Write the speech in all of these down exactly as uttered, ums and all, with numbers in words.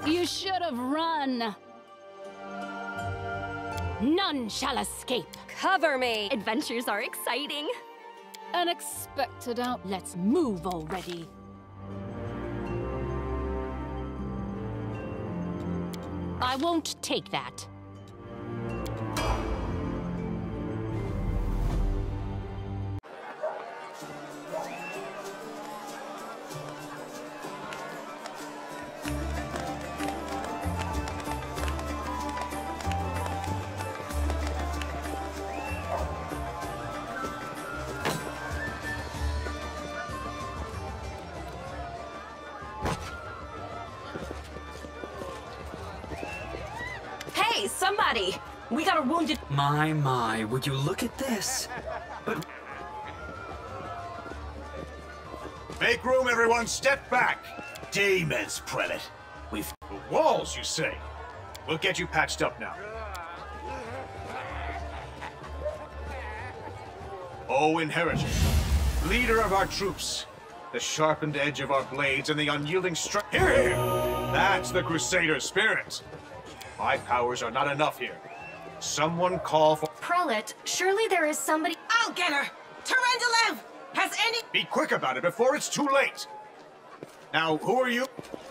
You should have run. None shall escape. Cover me! Adventures are exciting. Unexpected out. Let's move already. I won't take that. Hey, somebody! We got a wounded— My, my, would you look at this? But... Make room, everyone! Step back! Demons, Prelate! We've... The walls, you say? We'll get you patched up now. O Inheritor, leader of our troops, the sharpened edge of our blades and the unyielding strength. Hear, hear! That's the Crusader spirit! My powers are not enough here. Someone call for— Prelate, surely there is somebody— I'll get her! Tarendalev! Has any— Be quick about it before it's too late! Now, who are you?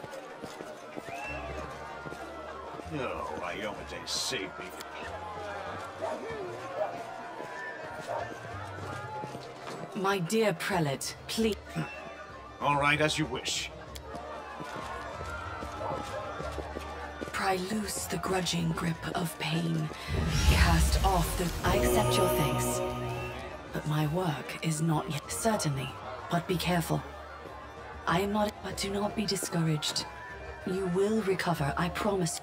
No, Iomade saved me. My dear Prelate, please— All right, as you wish. Pry loose the grudging grip of pain. Cast off the— I accept your thanks. But my work is not yet— Certainly, but be careful. I am not— But do not be discouraged. You will recover, I promise.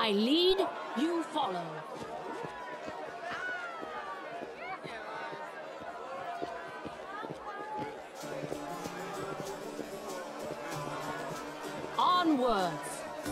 I lead, you follow. Onwards.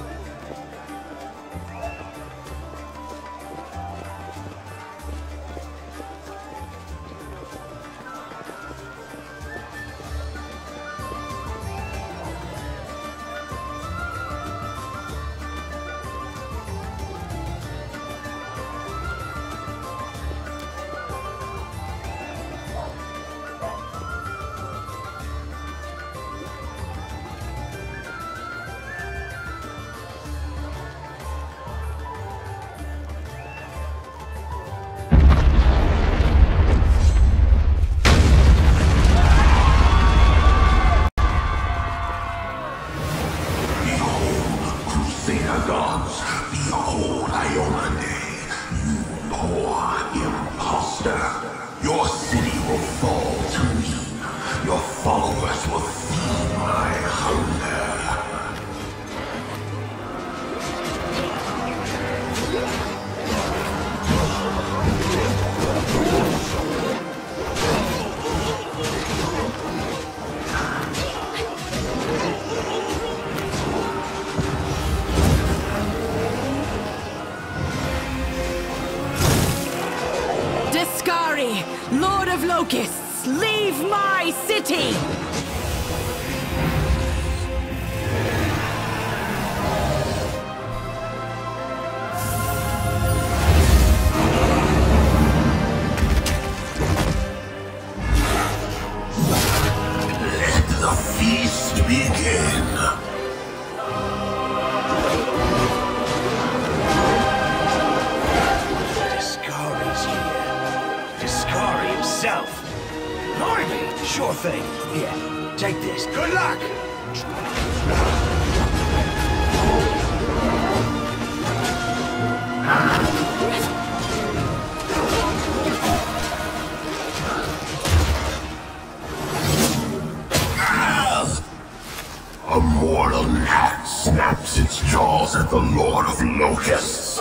Lord of Locusts, leave my city! Let the feast begin! Blimey! Sure thing. Here, take this. Good luck! A mortal gnat snaps its jaws at the Lord of Locusts.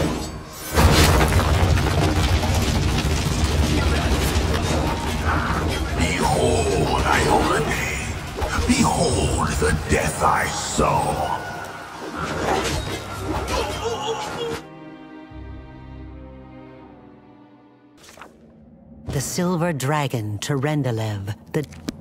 Behold, Ione. Behold the death I sow. The silver dragon, Terendelev, the...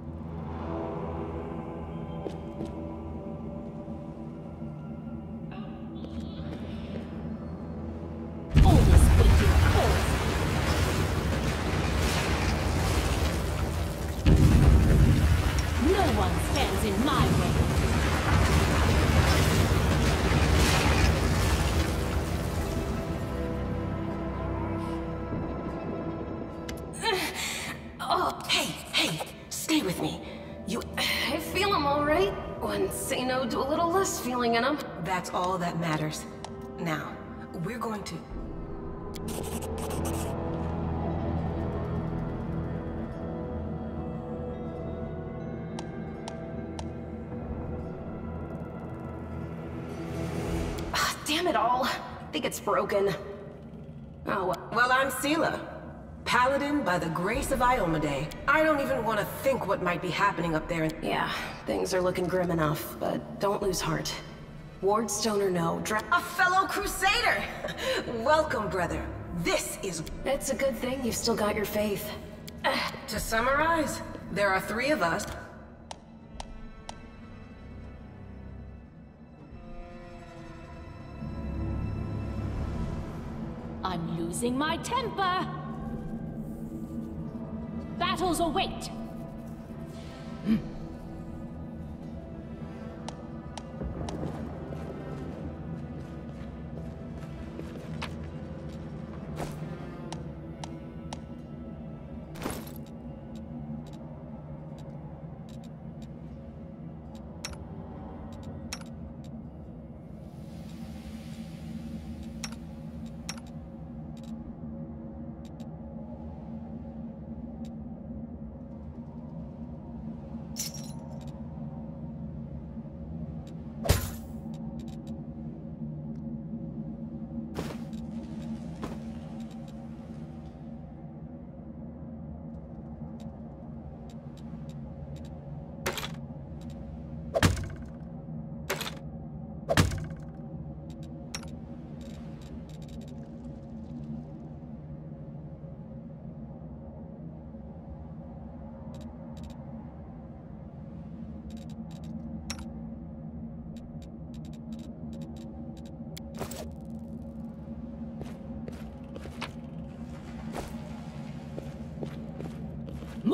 Feeling in them. That's all that matters. Now, we're going to... Ah, damn it all. I think it's broken. Oh, well. Well, I'm Sela. Paladin by the grace of Iomade. I don't even want to think what might be happening up there. Yeah, things are looking grim enough, but don't lose heart. Wardstone or no, dra- A fellow crusader! Welcome, brother. This is... It's a good thing you've still got your faith. To summarize, there are three of us. I'm losing my temper. Battles await. Hmm.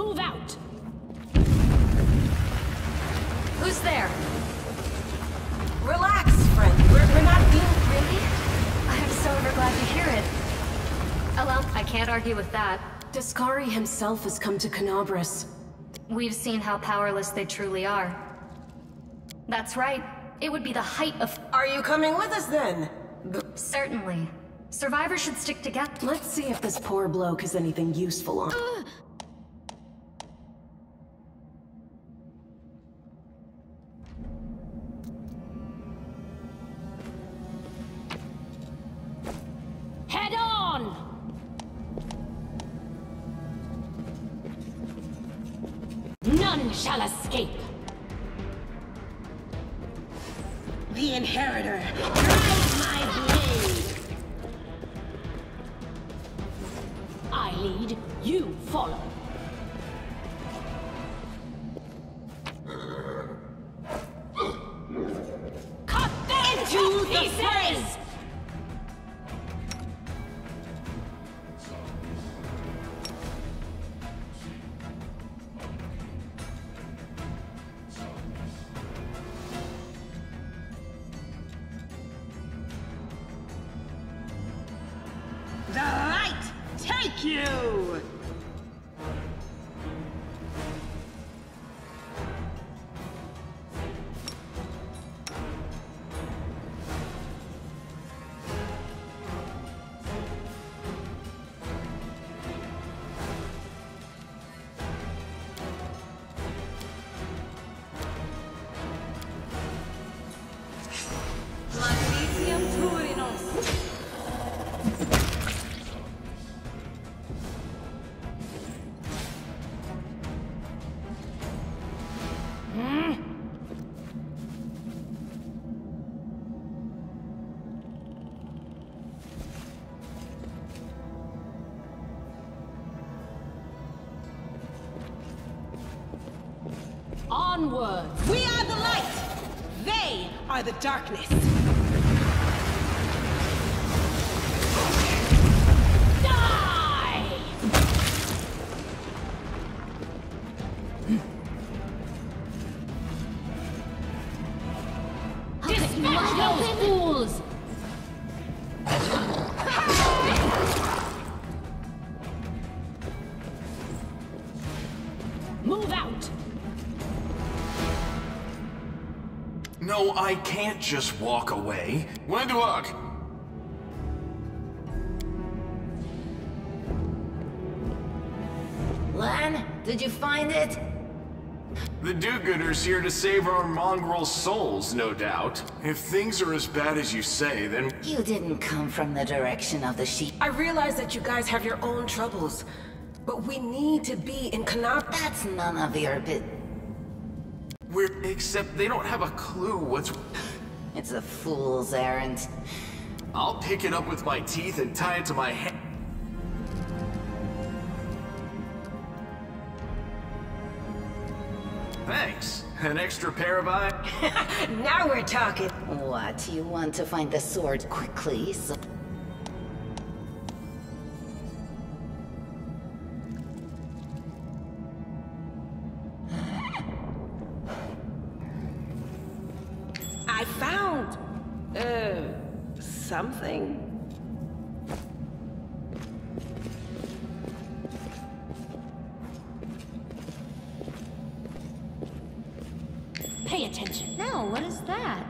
Move out! Who's there? Relax, friend. We're, we're not being... Really? I'm so ever glad to hear it. Oh well, I can't argue with that. Daskari himself has come to Canabras. We've seen how powerless they truly are. That's right. It would be the height of... Are you coming with us then? Certainly. Survivors should stick together. Let's see if this poor bloke has anything useful on. Uh. Head on! None shall escape. The Inheritor, drive my blade! I lead, you follow. Cut them to pieces! The light take you! Magnesium Turinos. Onward! We are the light! They are the darkness! Die! Dispatch those fools! Move out! No, I can't just walk away. When do I? Lan, did you find it? The do-gooders here to save our mongrel souls, no doubt. If things are as bad as you say, then... You didn't come from the direction of the sheep. I realize that you guys have your own troubles, but we need to be in Canab- That's none of your bit. We're... except they don't have a clue what's... It's a fool's errand. I'll pick it up with my teeth and tie it to my head. Thanks. An extra pair of eyes? Now we're talking! What, you want to find the sword quickly, so... I found... uh... something. Pay attention. No, what is that?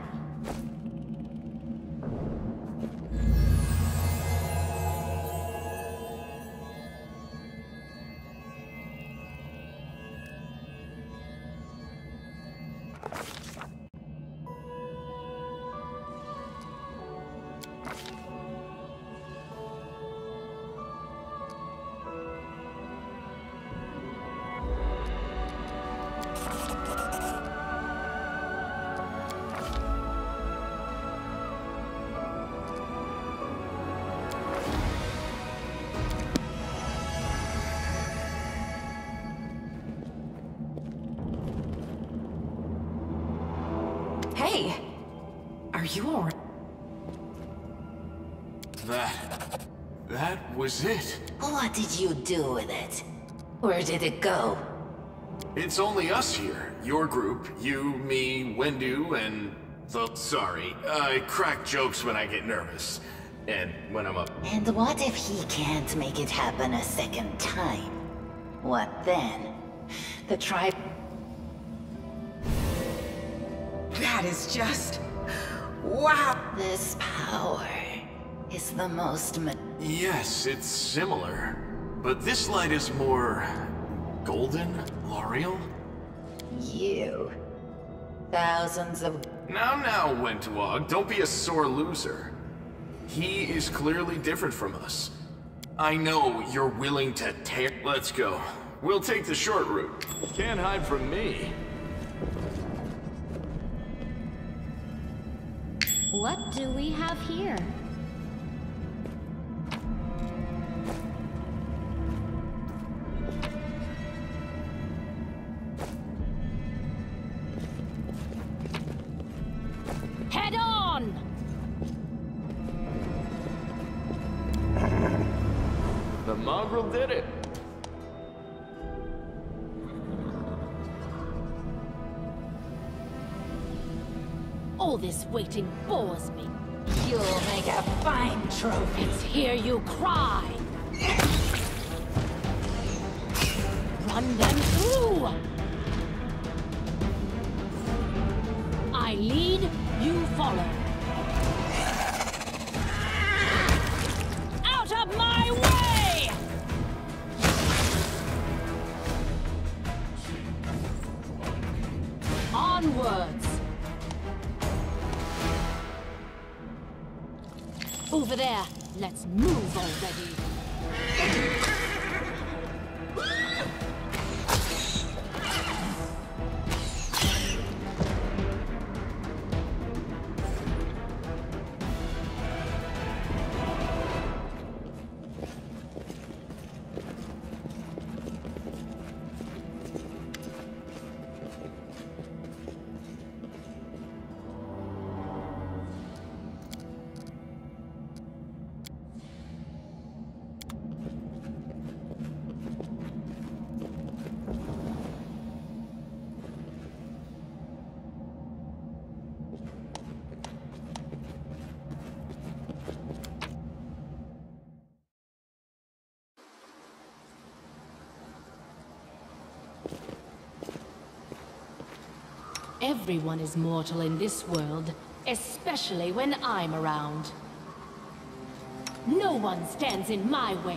Hey! Are you alright? That... that was it. What did you do with it? Where did it go? It's only us here. Your group, you, me, Wendu, and... the... Sorry, I crack jokes when I get nervous. And when I'm up... And what if he can't make it happen a second time? What then? The tribe... That is just... wow! This power is the most... ma- Yes, it's similar. But this light is more... golden? L'Oreal? You. Thousands of... Now, now, Wentwog, don't be a sore loser. He is clearly different from us. I know you're willing to tear... Let's go. We'll take the short route. Can't hide from me. What do we have here? Head on! The mongrel did it. All this waiting bores me. You'll make a fine trophy. Let's hear you cry. Run them through. I lead, you follow. Out of my way! Onwards. Over there. Let's move already. Everyone is mortal in this world, especially when I'm around. No one stands in my way.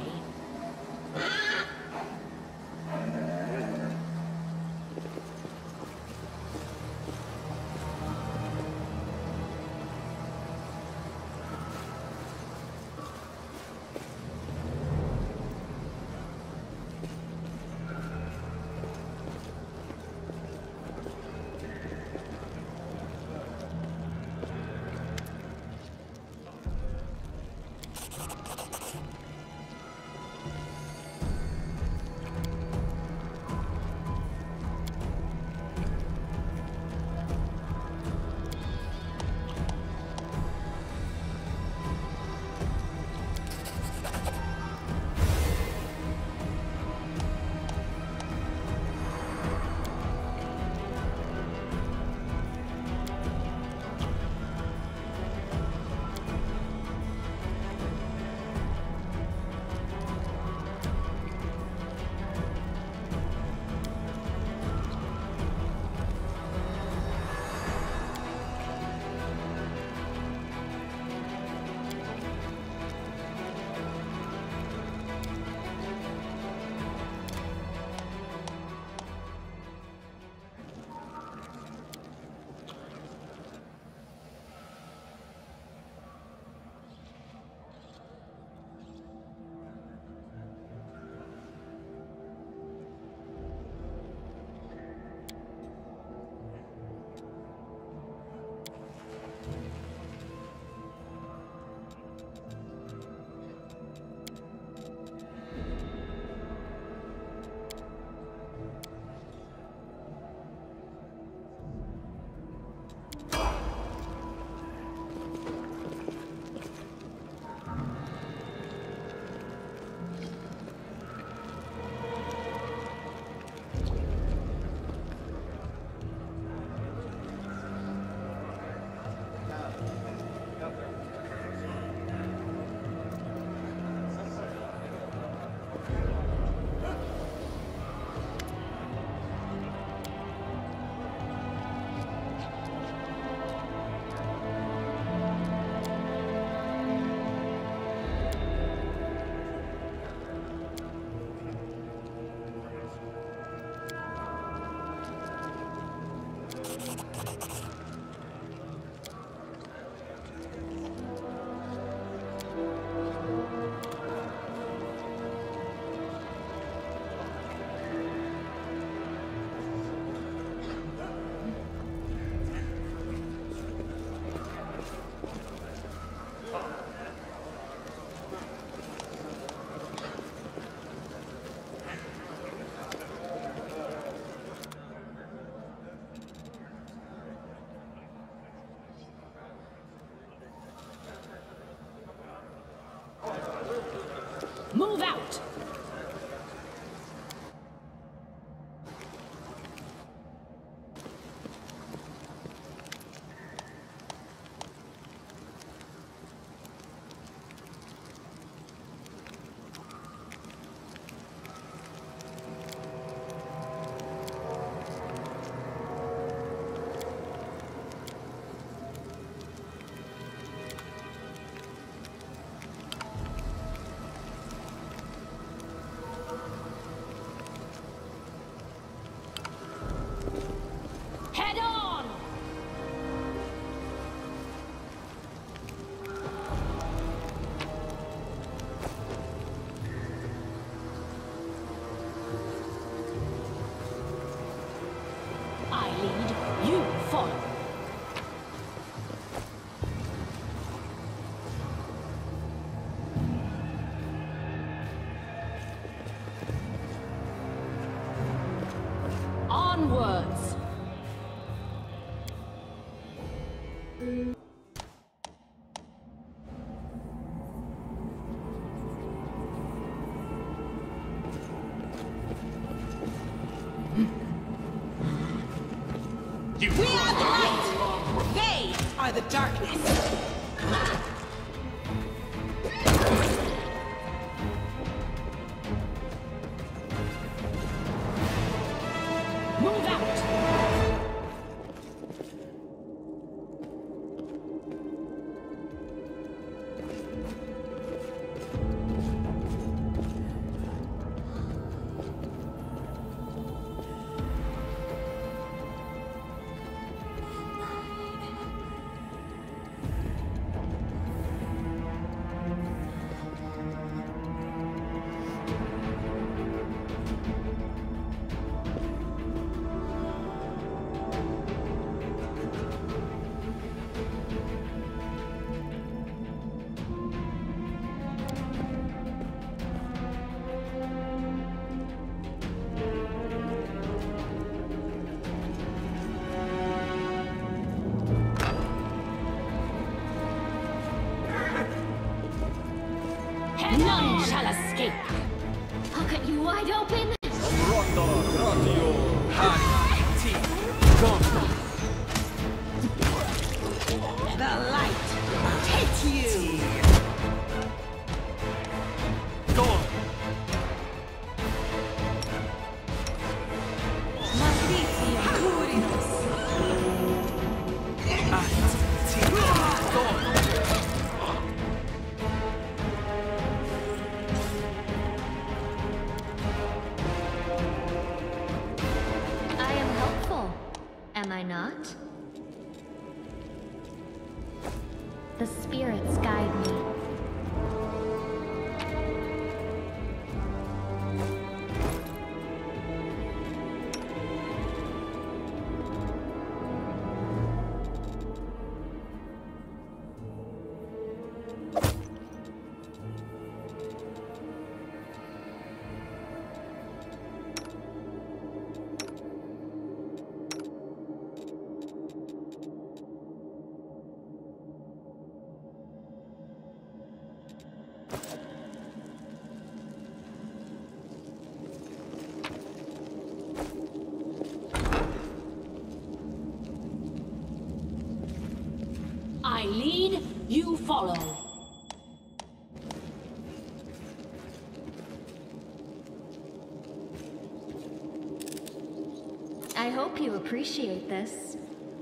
Move out! Head on! I lead, you follow. Onwards! You We are the light! They are the darkness! Move out! None shall escape. I'll cut you wide open. The light takes you! I am helpful, am I not? The spirits guide me. I lead, you follow. I hope you appreciate this.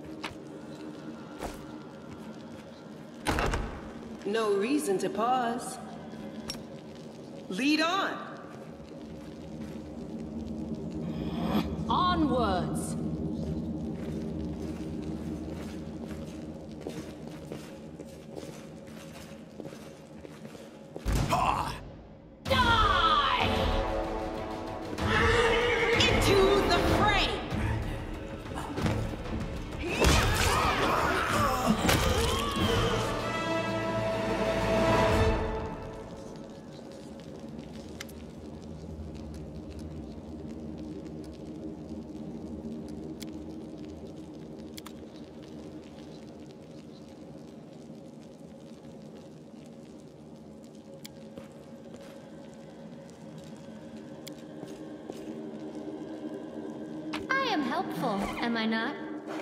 No reason to pause. Lead on! Onwards! Die! Into the fray! helpful, am I not?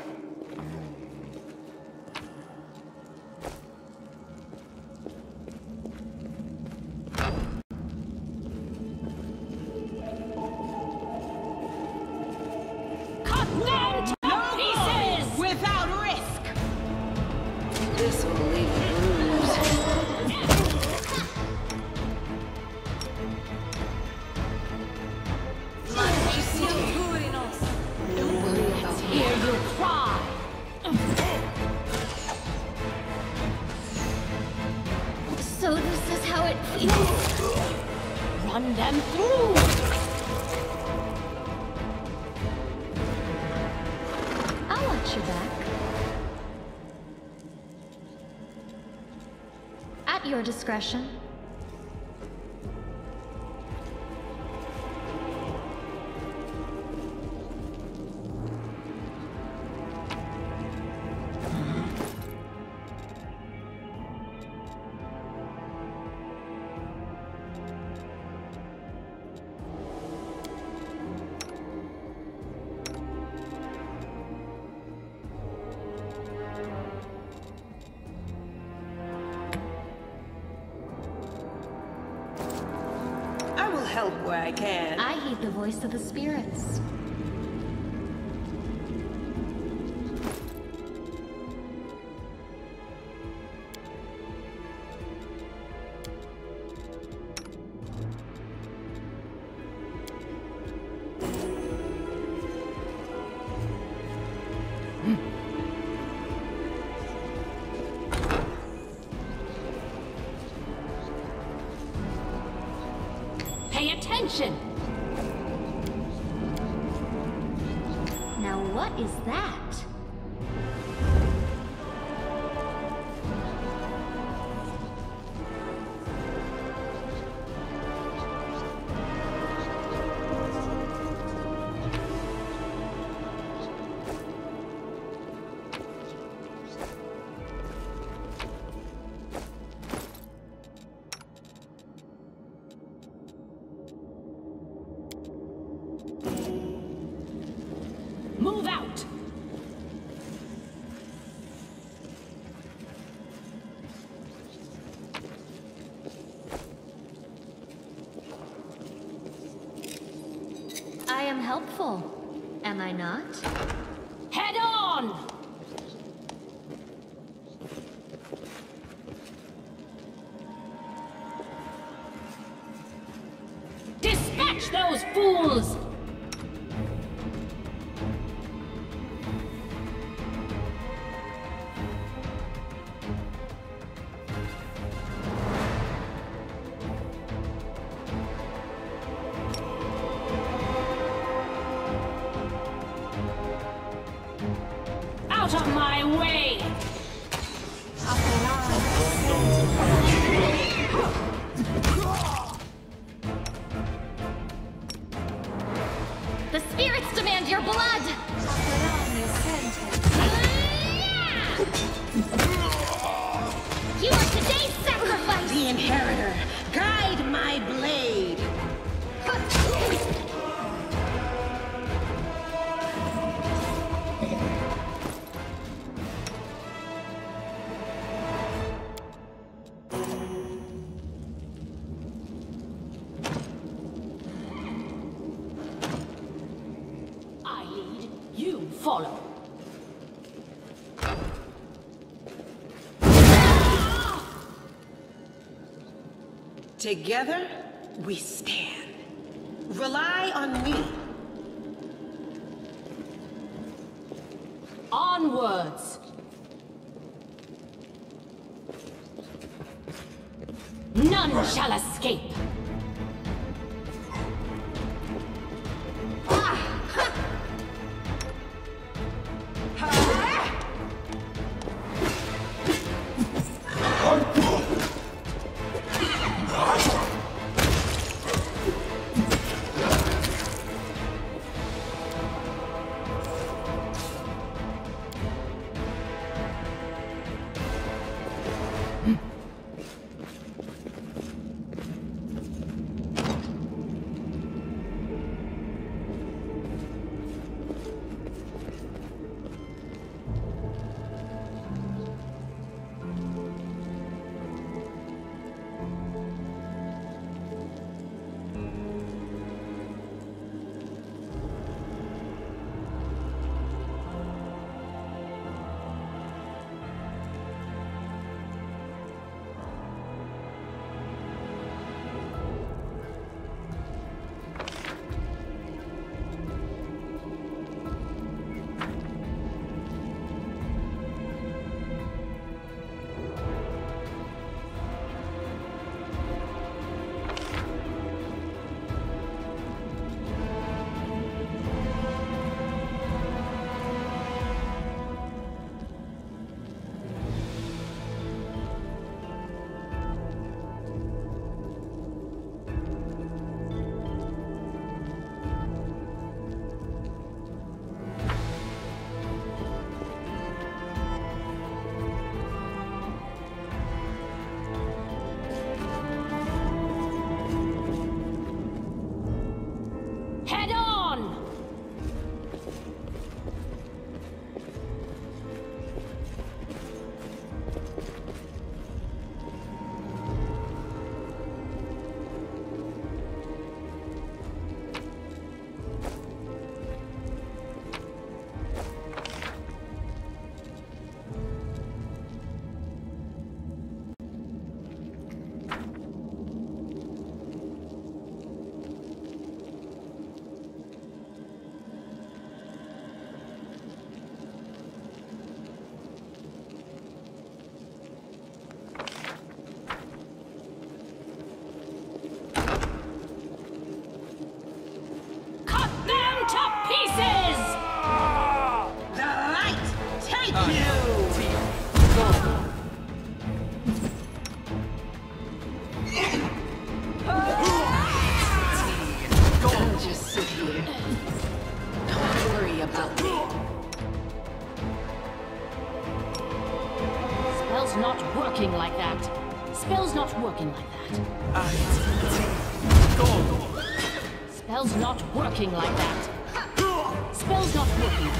Cut them to pieces! Without risk! This will leave a bruise. Don't worry about me. Hear you cry! So this is how it feels. Run them through! I'll watch your back. At your discretion. I will help where I can. I heed the voice of the spirits. Pay attention! Now what is that? Move out! I am helpful, am I not? Head on! Dispatch those fools! Out of my way! The spirits demand your blood! You are today's sacrifice! The Inheritor, guide my blade! I lead, you follow. Together, we stand. Rely on me. Onwards! None shall escape! not working like that. Spell's not working like that. Uh, go. Spell's not working like that. Spell's not working.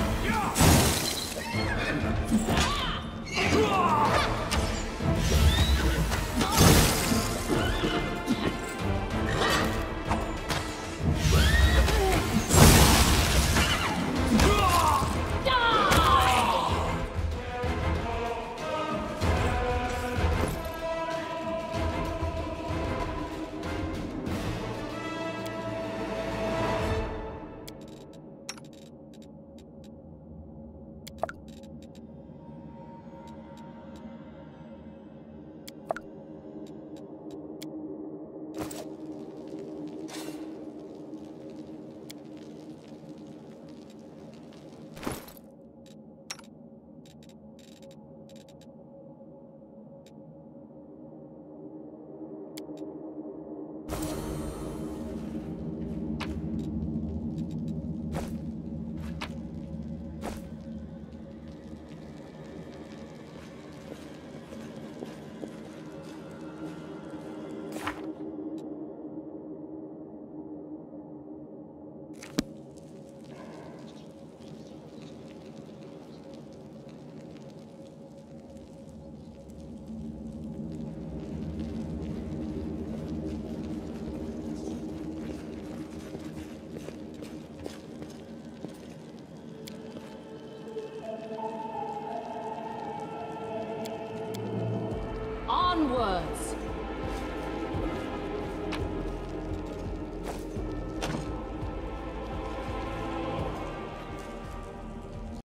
Onwards!